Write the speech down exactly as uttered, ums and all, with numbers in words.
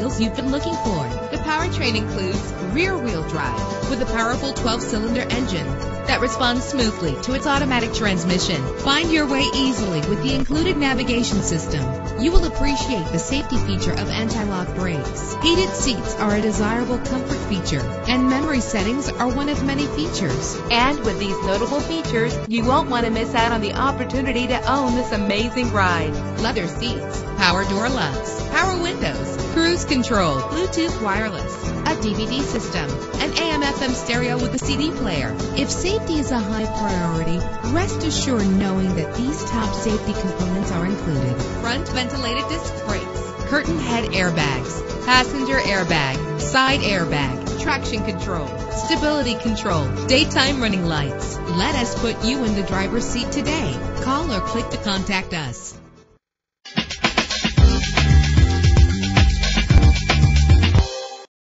wheels you've been looking for. The powertrain includes rear-wheel drive with a powerful twelve-cylinder engine that responds smoothly to its automatic transmission. Find your way easily with the included navigation system. You will appreciate the safety feature of anti-lock brakes. Heated seats are a desirable comfort feature, and memory settings are one of many features. And with these notable features, you won't want to miss out on the opportunity to own this amazing ride. Leather seats, power door locks, power windows, cruise control, Bluetooth wireless, a D V D system, an A M F M stereo with a C D player. If safety is a high priority, rest assured knowing that these top safety components are included: front ventilated disc brakes, curtain head airbags, passenger airbag, side airbag, traction control, stability control, daytime running lights. Let us put you in the driver's seat today. Call or click to contact us.